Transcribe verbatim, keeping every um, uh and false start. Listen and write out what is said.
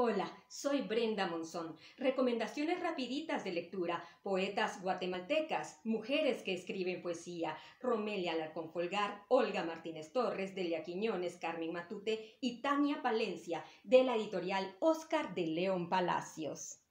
Hola, soy Brenda Monzón. Recomendaciones rapiditas de lectura. Poetas guatemaltecas, mujeres que escriben poesía. Romelia Alarcón Folgar, Olga Martínez Torres, Delia Quiñones, Carmen Matute y Tania Palencia, de la editorial Oscar de León Palacios.